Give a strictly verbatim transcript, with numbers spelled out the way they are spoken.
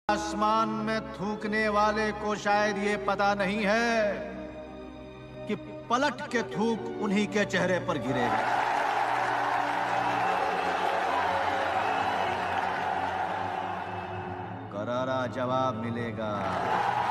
आसमान में थूकने वाले को शायद ये पता नहीं है कि पलट के थूक उन्हीं के चेहरे पर गिरेगा। करारा जवाब मिलेगा।